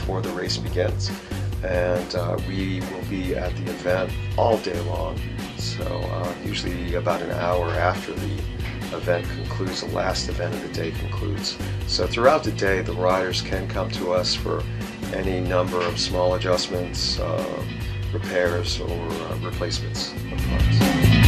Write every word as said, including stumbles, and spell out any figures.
before the race begins. And uh, we will be at the event all day long, so uh, usually about an hour after the event concludes, the last event of the day concludes. So throughout the day, the riders can come to us for any number of small adjustments, uh, repairs, or uh, replacements of parts.